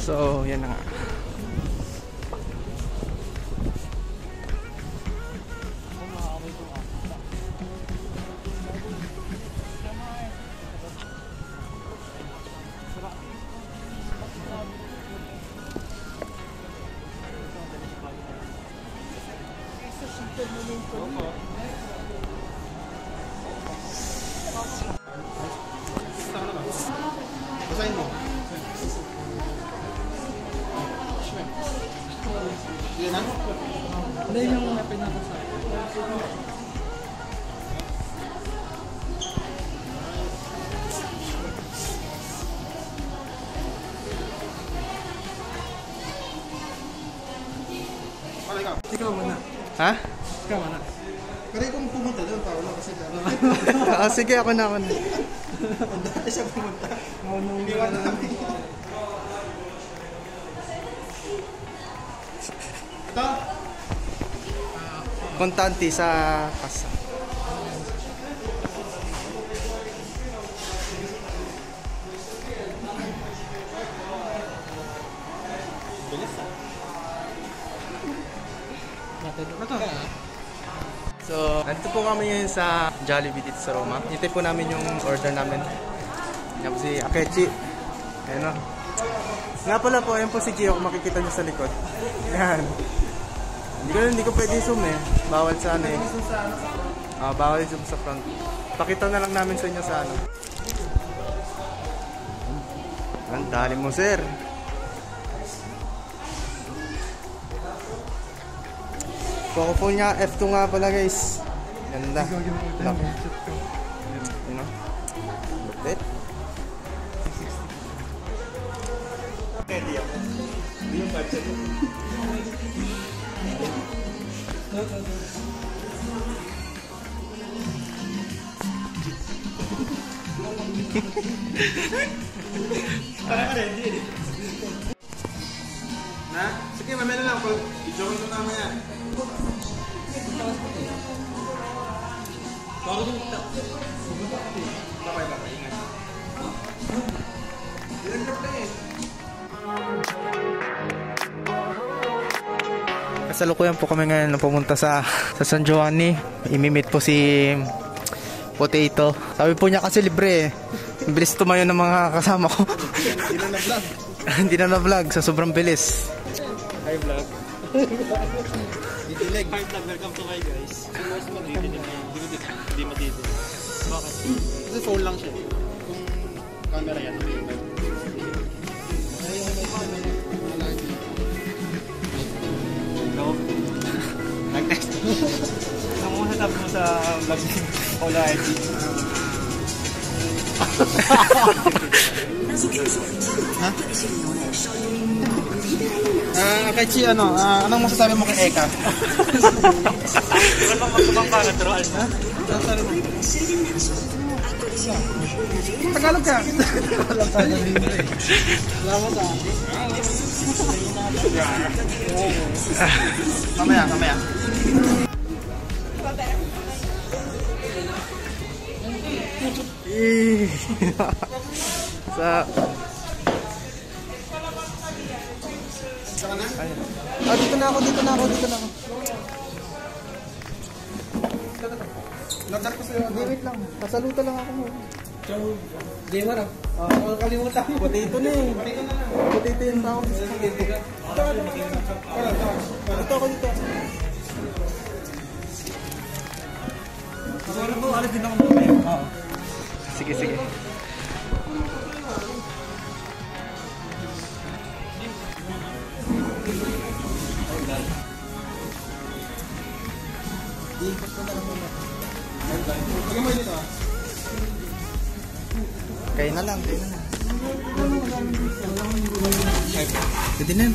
So, yan na nga. Basahin mo. Yan na? Ano yung pinapasa? Ikaw muna. Ha? Ikaw muna. Pero kung pumunta doon, Paolo, kasi Sige, ako na. dati siya pumunta. Iniwan na namin. Ito? Kontante sa kasa. So, nandito po kami ngayon sa Jollibee dito sa Roma. Hintay po namin yung order namin. Yan po si Akechi. Ayan o. Nga pala po, ayan po si Gio kung makikita nyo sa likod. Yan. Hindi ko pwede zoom eh. Bawal sa ano eh. Bawal zoom sa front. Pakita na lang namin sa inyo sa ano. Ang dali mo, sir. Poco phone niya, F2 nga pala guys. Ganda. Lock. You know? Bit. Ready ako. Hindi yung budget. Parang ready. Na? Sige, mamaya na lang. I-join ko naman yan. Bago din ito. Babay, ingat. Ilang na eh. Kasalukuyan po kami ngayon na pumunta sa San Giovanni. Imimit po si Potato. Sabi po niya kasi libre eh. Bilis tumayo ng mga kasama ko. Hindi na na-vlog. Hindi na na-vlog sa sobrang bilis. Hi vlog. Didilig. Hi vlog, welcome to my guys. Hindi madidilig. Bakit? Kasi phone lang siya. Kung camera yan, hindi yung no? Nag-text. Ano mo masasabi mo sa vlog ni Paula ID? Ha? Akechi, anong masasabi mo kay Eka? Diba bang magtumang ka, natural na? Sasabi mo? Tagalog ka! Walang tayo rin eh. Salamat ah. Mamaya. Dito na ako. Nagdar ko sa'yo. Wait lang. Kasaluta lang ako. Gamer ah. Kalimutan. Potato na eh. Potato yung tao. Dito ako dito. Siguro po, alis din ako mamaya. Oo. Sige. Iikot ko na lang muna. Pagka mo dito ah. Kayo na lang. Pwede na.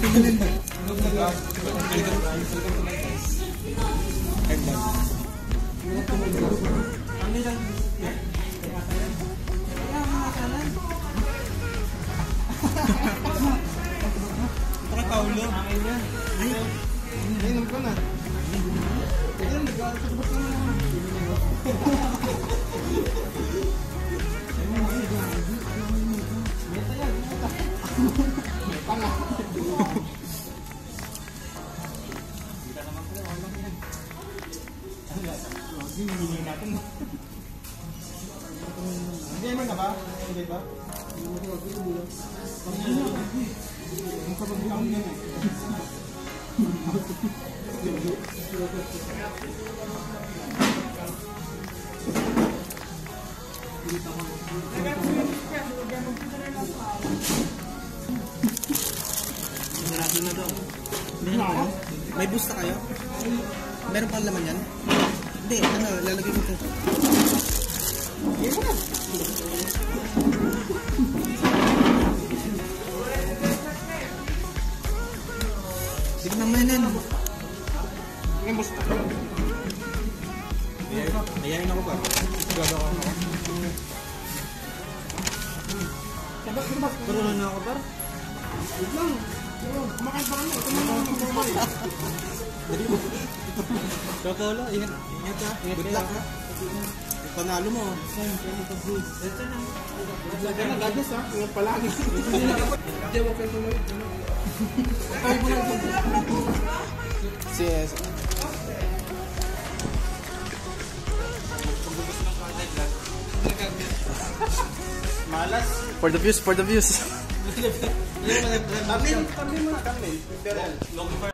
Ito Paulo. Inom ko na. Ayun, nag-aaral sa naman. Hindi natin. Hindi mo na ba? Hindi ba? Ang kapag lang yan eh. Sarado na daw. May boost na kayo? Meron pang laman yan? Hindi, ano, lalagay ko ito. Sige naman yan. May boost na. Ayayin ako ba? Sigado ako. Karoon na ako ba? Wait lang. Kumakain pa kami. Ito naman ang kumakain. Kapolo, ingat ka. Good luck ha. Panalo mo. Lagyan na gagas ha. Ingat palagi. Hindi, wag kayo tuloy. Ay, mo lang ito. Yes. Malas. For the views, for the views. Tamin mo na, tamin. Imperial. Long fire.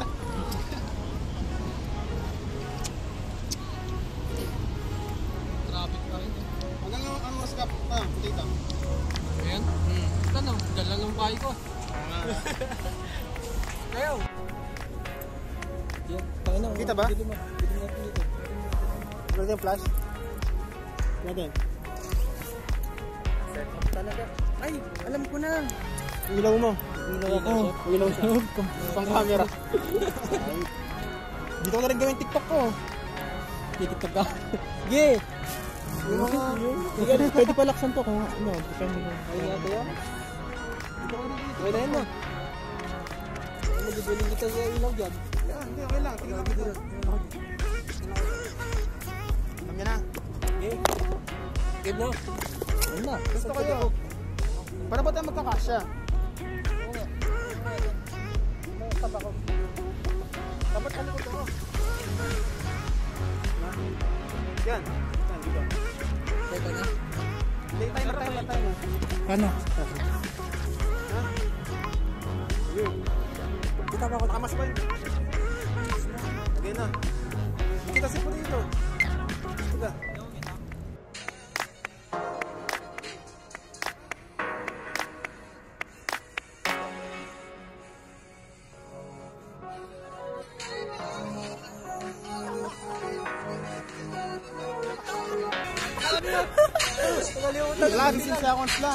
Traffic pa rin. Hanggang ang mas kap pa, tita. Ayan. Ano, dyan lang yung bahay ko. Ayaw. Kita ba? Ano yung flash? Natin. Talaga. Ay, alam ko na. Ilaw mo. Ilaw ako. Ilaw siya. Pang camera. Dito ko na rin gawin TikTok ko. TikTok ka. Sige. Yung mga... Pwede pa laksan to kung ano. Depende mo. Ayun nga ba yan? Dito ko na rin. Pwede yan mo. Magbibiling kita sa ilaw dyan. Hindi, okay lang. Tingnan ko dito. Kami na. Game na. Ayun na. Gusto kayo. Para ba tayo magkakasya? Dapat ano ko ito? Yan. Yan, dito. Pwede na. Play time. Ano? Ha? Yun. Kita ba ako? Nakamas pa yun. Again na. Kita siya po dito. Kita. Wala, 15 seconds lang.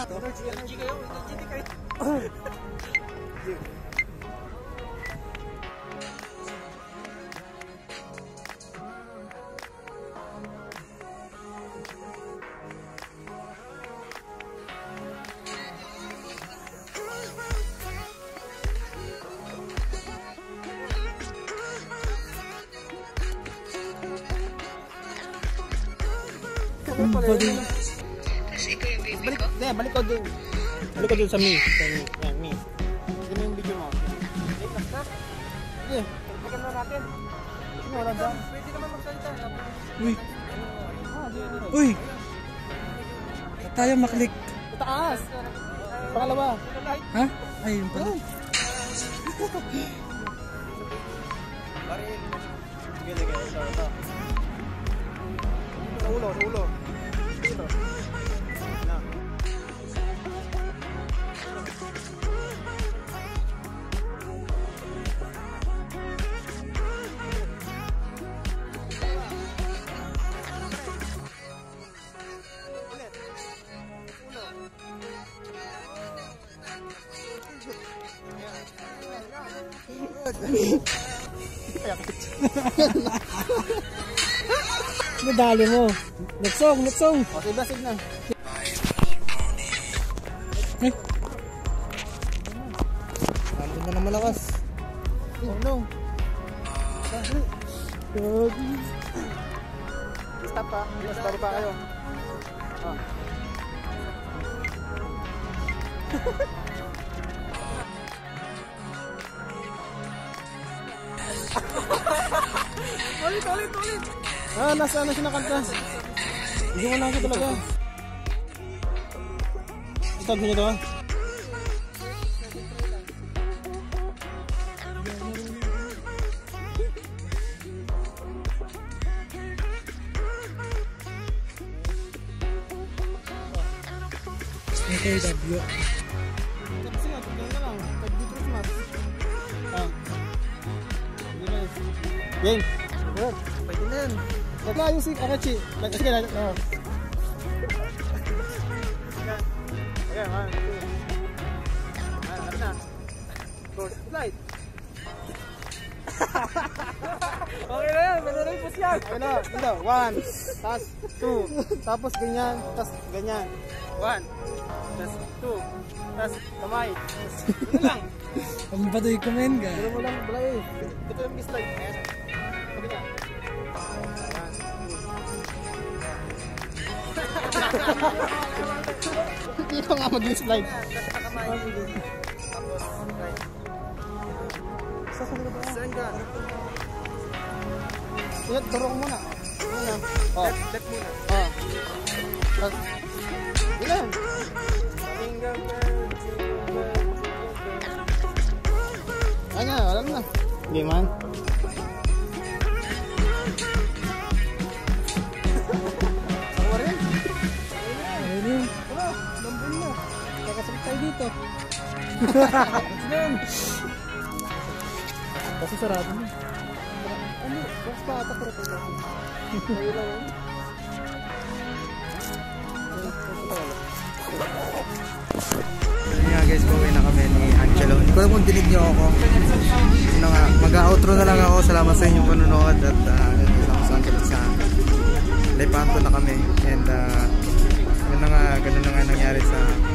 Balik ko dun. Balik ko dun sa me. Yan, me. Ito na yung video mo. Sige. Balikan na natin. Sino wala dyan? Pwede naman magsalita. Uy. Uy. Tayo maklik. Taas. Pangalawa. Ha? Ay, yun pala. Sige, sige. Ito. Sa ulo, sa ulo. Dito. Na. Nadali mo. Nagsong. Okay, basig na. Eh. Nandun na naman lakas. Oh no. Stop pa. Stop pa kayo. Ah. Ulit. Nasa ano siya nakanta? Hindi mo lang ko talaga. Tag niyo to. Okay, W. Tapos nga, tignan na lang. Pag-dito mas. Game. Good. Pwede na yan. Wala yung si Akachi. Sige na. Okay, 1, 2. Ano na? Good. Slide. Okay na yan. Meron rin po siya. Okay na. Dito. 1. Tapos 2. Tapos ganyan. Tapos ganyan. 1. Tapos 2. Tapos kamay. Ito lang. Ang bato yung comment ka. Pero mo lang pala eh. Ito yung slide. Ayan. Okay na. Dito nga mag-slide. Tapos slide. Saan ka ba? Saan ka? Turok muna. Left muna. Tapos ilan? Ayan, alam na. Game man. Ako rin. Ayun. Nambun na. Kakasabit tayo dito. Kasi sarado na. Ano? Box pa ata para tayo. Ayun lang. Yun nga guys, pauwi na kami ni Angelo. Hindi ko alam kung dinig niyo ako. Yun na nga, mag-outro na lang ako. Salamat sa inyong panonood. At salamat sa Angelo sa Lepanto na kami. And yun na nga, ganun na nga nangyari sa